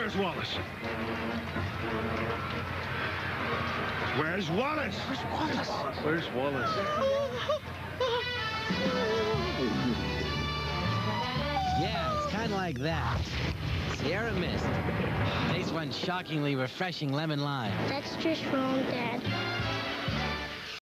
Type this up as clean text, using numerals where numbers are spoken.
Where's Wallace? Where's Wallace? Where's Wallace? Yeah, it's kind of like that. Sierra Mist. Tastes one shockingly refreshing lemon lime. That's just wrong, Dad.